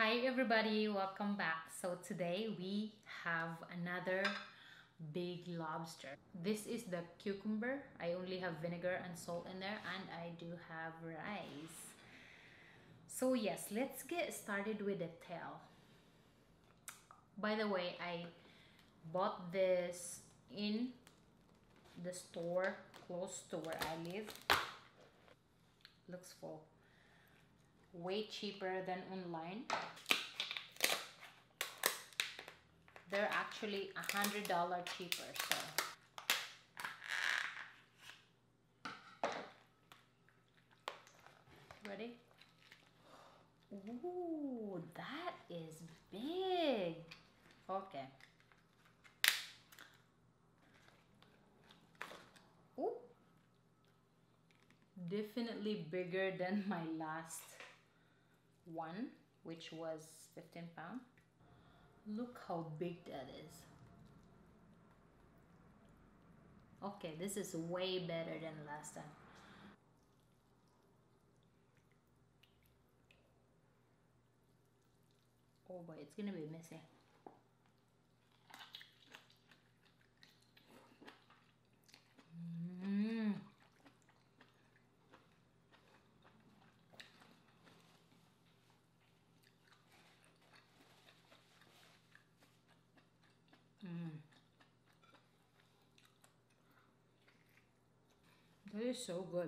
Hi everybody, welcome back. So today we have another big lobster. This is the cucumber. I only have vinegar and salt in there, and I do have rice. So yes, let's get started with the tail. By the way, I bought this in the store close to where I live. Looks full. Way cheaper than online. They're actually $100 cheaper, so ready? Ooh, that is big. Okay. Ooh, definitely bigger than my last one, which was 15 pounds. Look how big that is. Okay, this is way better than last time. Oh boy, it's gonna be messy. Mmm. Mmm. That is so good.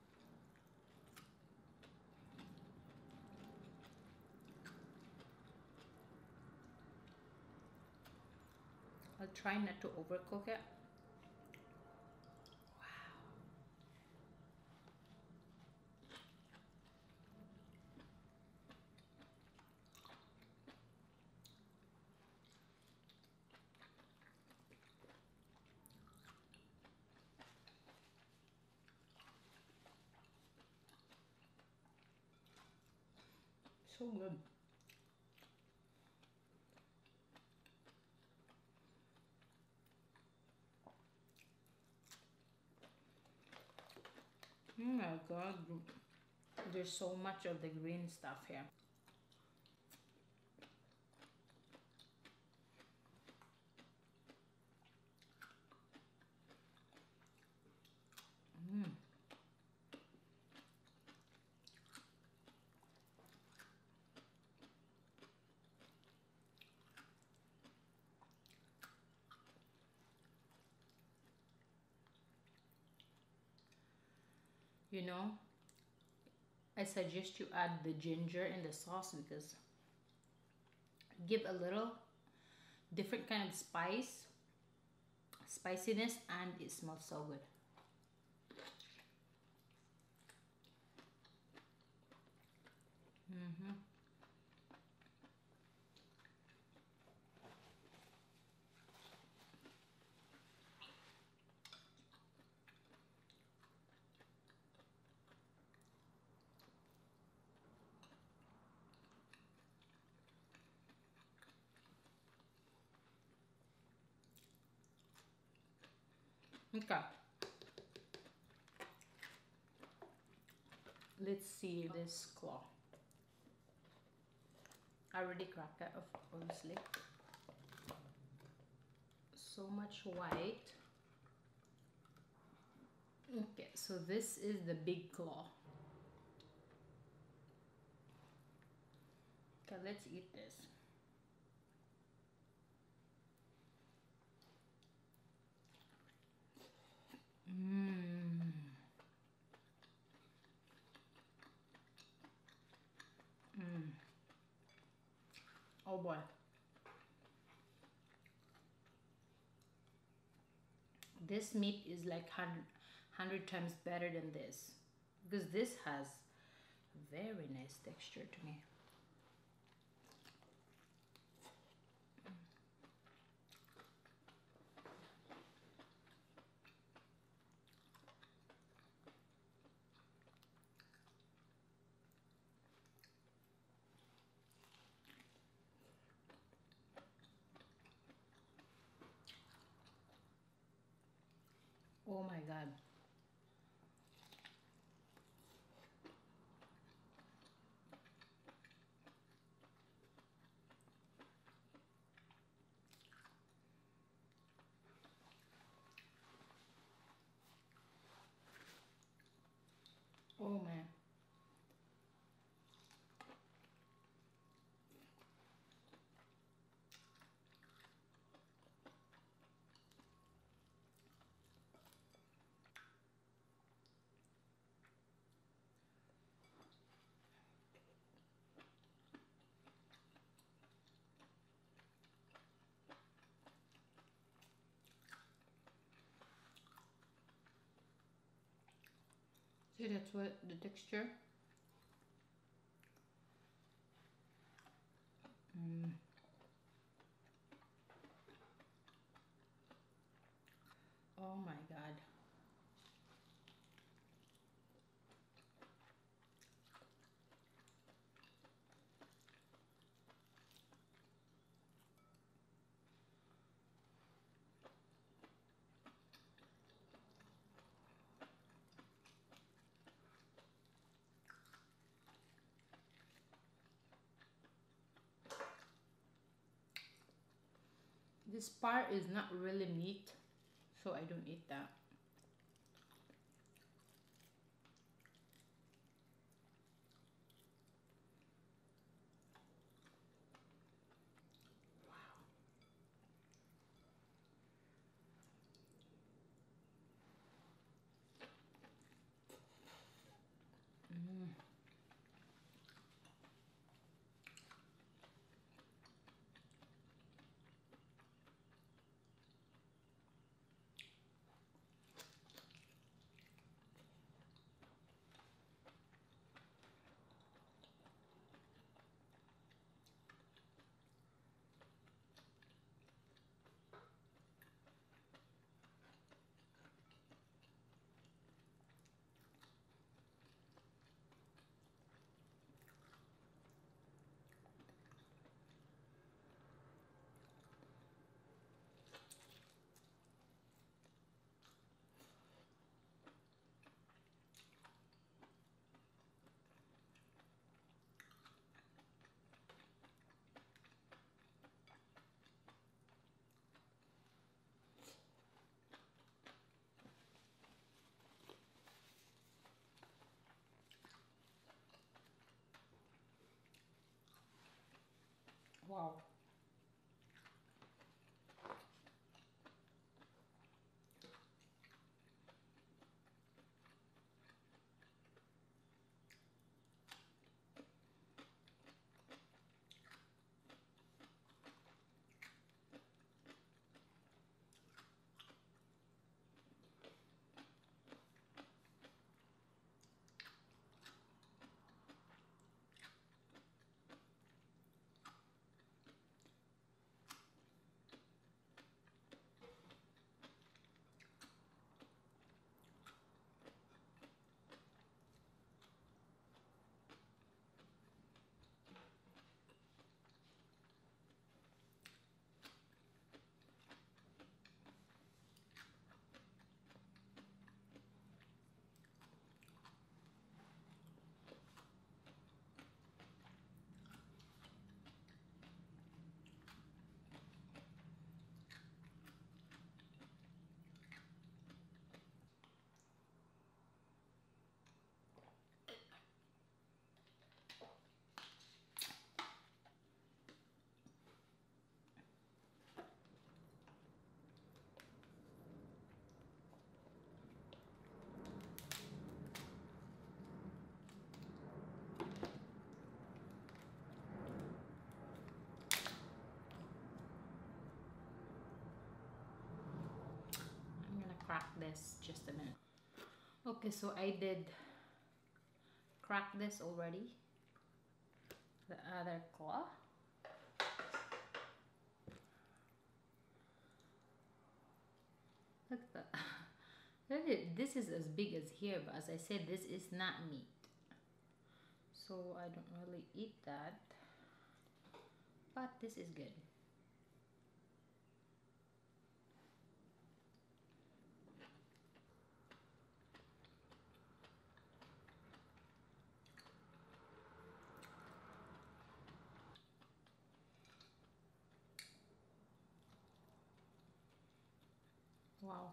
I'll try not to overcook it. So good. Oh my god, there's so much of the green stuff here. Mm. You know, I suggest you add the ginger in the sauce because give a little different kind of spiciness, and it smells so good. Mm-hmm. Okay, let's see this claw. I already cracked it, obviously. So much white. Okay, so this is the big claw. Okay, let's eat this. Mmm. Mmm. Oh boy. This meat is like 100 times better than this, because this has very nice texture to me. Oh my god. See, that's what the texture. Mm. Oh my god. This part is not really meat, so I don't eat that. Mm. Wow. I'm gonna crack this just a minute. Okay, so I did crack this already. The other claw. Look at that. This is as big as here, but as I said, this is not meat. So I don't really eat that. But this is good. Wow.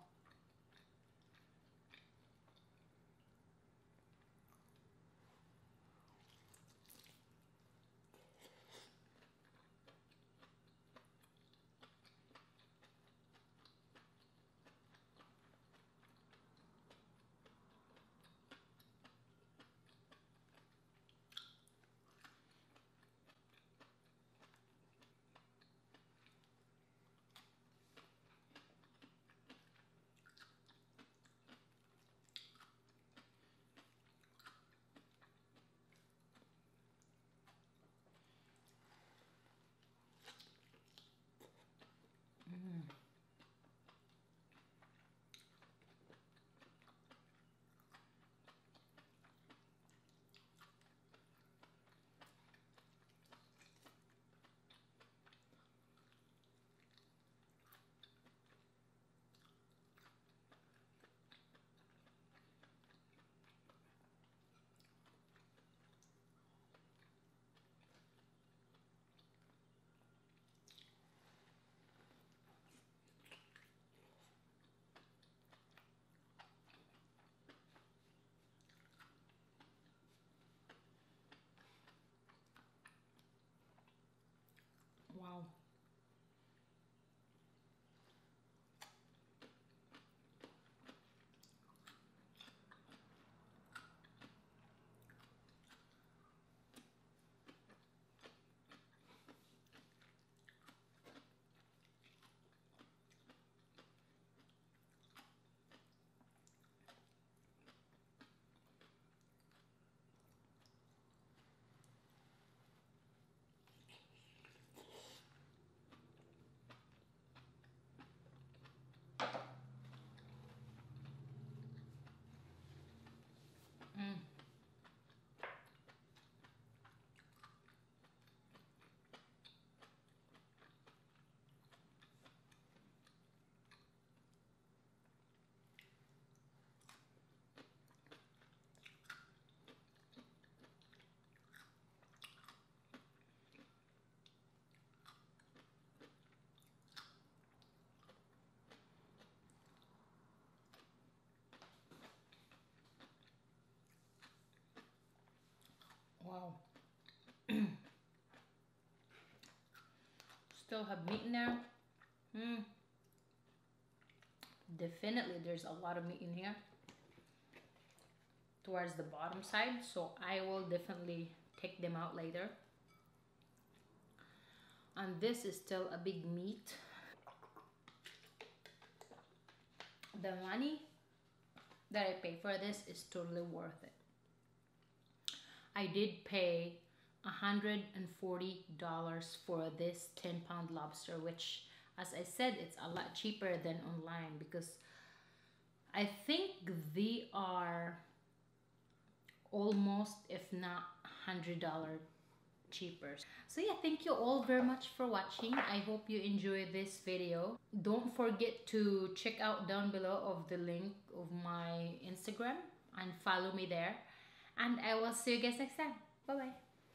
still have meat in there. Definitely there's a lot of meat in here towards the bottom side, so I will definitely take them out later. And this is still a big meat. The money that I pay for this is totally worth it. I did pay $140 for this 10-pound lobster, which, as I said, it's a lot cheaper than online, because I think they are almost, if not $100 cheaper. So yeah, thank you all very much for watching. I hope you enjoyed this video. Don't forget to check out down below of the link of my Instagram and follow me there. And I will see you guys next time. Bye bye.